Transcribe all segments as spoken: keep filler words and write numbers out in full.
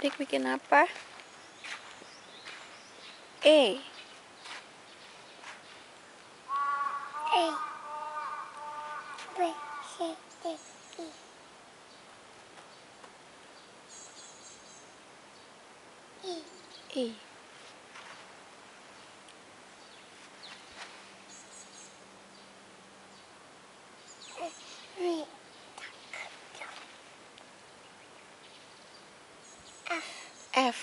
Adik bikin apa? E. A B C D E E E. R F F.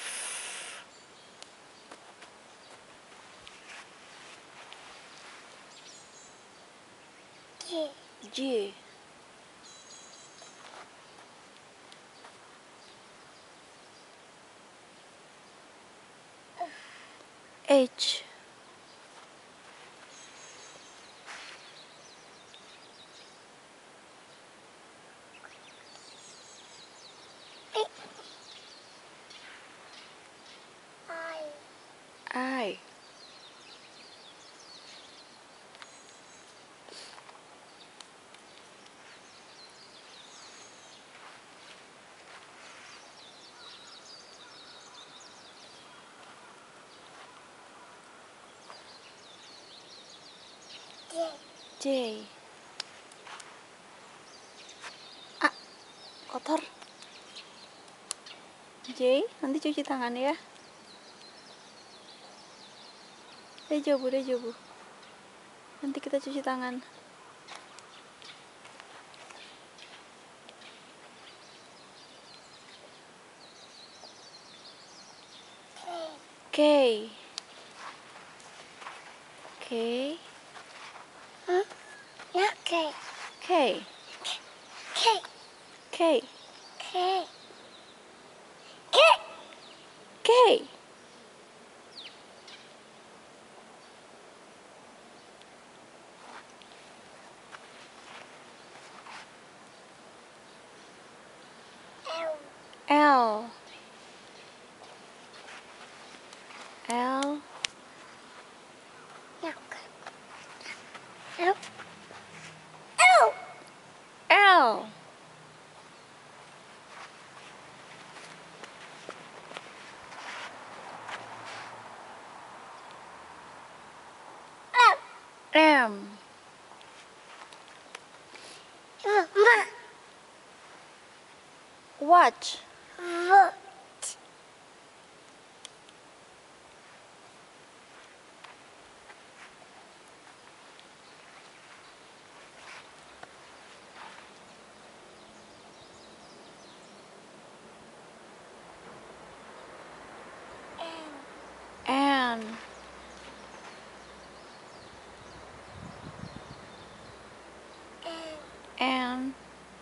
G G. H. I I. J J. Ah, kotor. J, nanti cuci tangan ya. Deh jauh, deh jauh. Nanti kita cuci tangan. K. K. Huh? Yeah, K K. K K. K K K. L L. L. Yeah, L L L. M. M Watch. V N. N.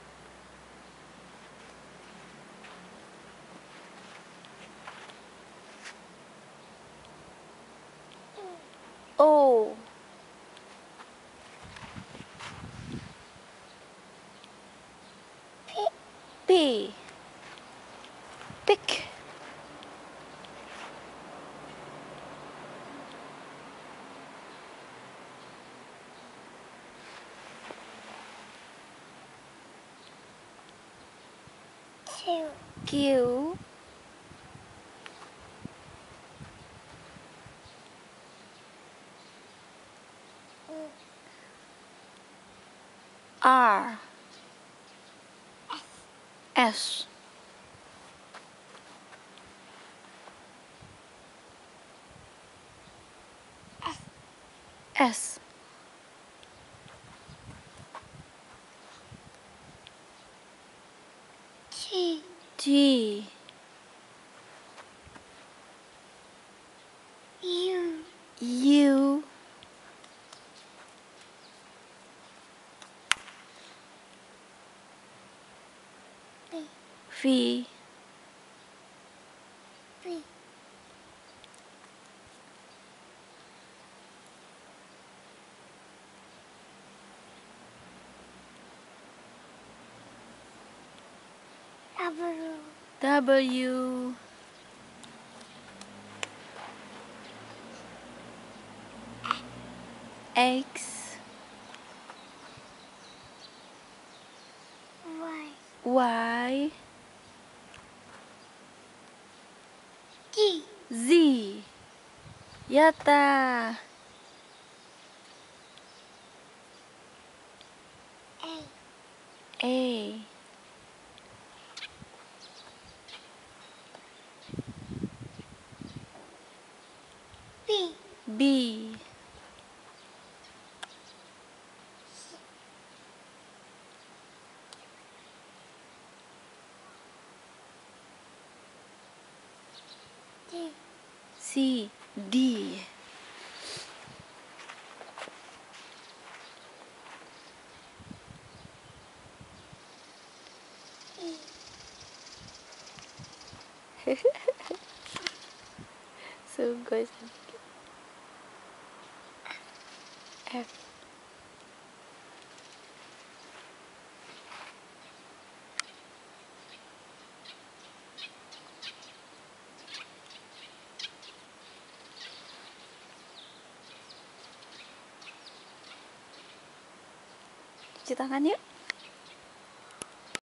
O. P. Pick. Q Q. R. S. S. T T. U U. B V. B W W. X. Y Y. Z. Yata. A. A. B. B. D. C. D. E. Sugoi. F. Cuci tangan yuk.